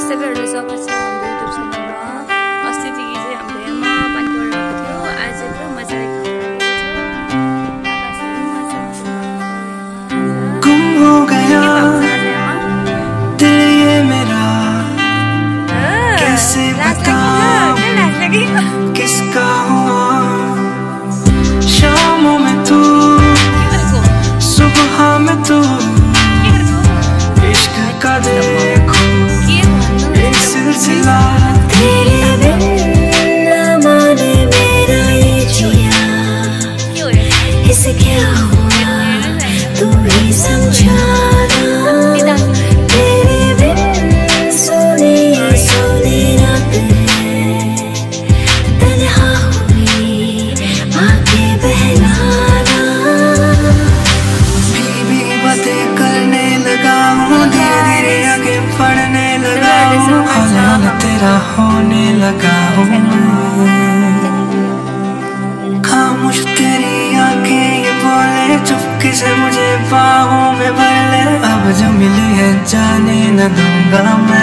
सबैहरूलाई स्वागत छ हाम्रो युट्युब च्यानलमा। अस्तिदेखि चाहिँ हाम्रो यहाँमा पानी परिरहेको थियो, आज चाहिँ पुरा मजाले गुम हो गया दिल ये मेरा, कैसे बताऊं किसका हुआ। शामों में तू, सुबह में तू, इश्क का देखो एक सिलसिला। तेरे बिन न माने मेरा ये जिया, इसे क्या हुआ तू ही समझाना। तेरे बिन सोनी सोनी रात है, तन्हा हुई आंखें बहलाना। भीगी बातें करने लगा हूँ, धीरे धीरे आगे बढ़ने लगा हूँ, हालात तेरा होने लगा हूँ। खामोश तेरी आंखें ये बोले, चुपके से मुझे बाहों में भर ले। अब जो मिली है जाने न दूंगा मैं।